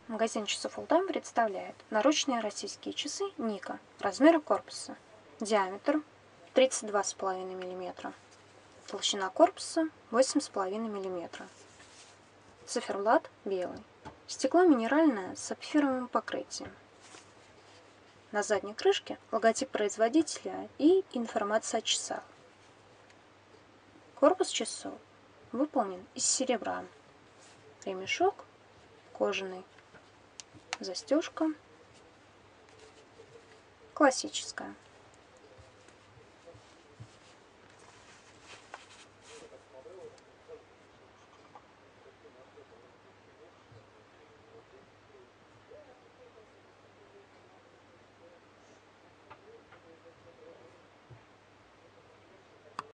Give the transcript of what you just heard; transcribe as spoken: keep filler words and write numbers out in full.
Магазин часов All-Time представляет наручные российские часы Ника размера корпуса. Диаметр тридцать два и пять миллиметра. Толщина корпуса восемь и пять миллиметра. Циферблат белый. Стекло минеральное с сапфировым покрытием. На задней крышке логотип производителя и информация о часах. Корпус часов выполнен из серебра. Ремешок кожаный. Застежка классическая.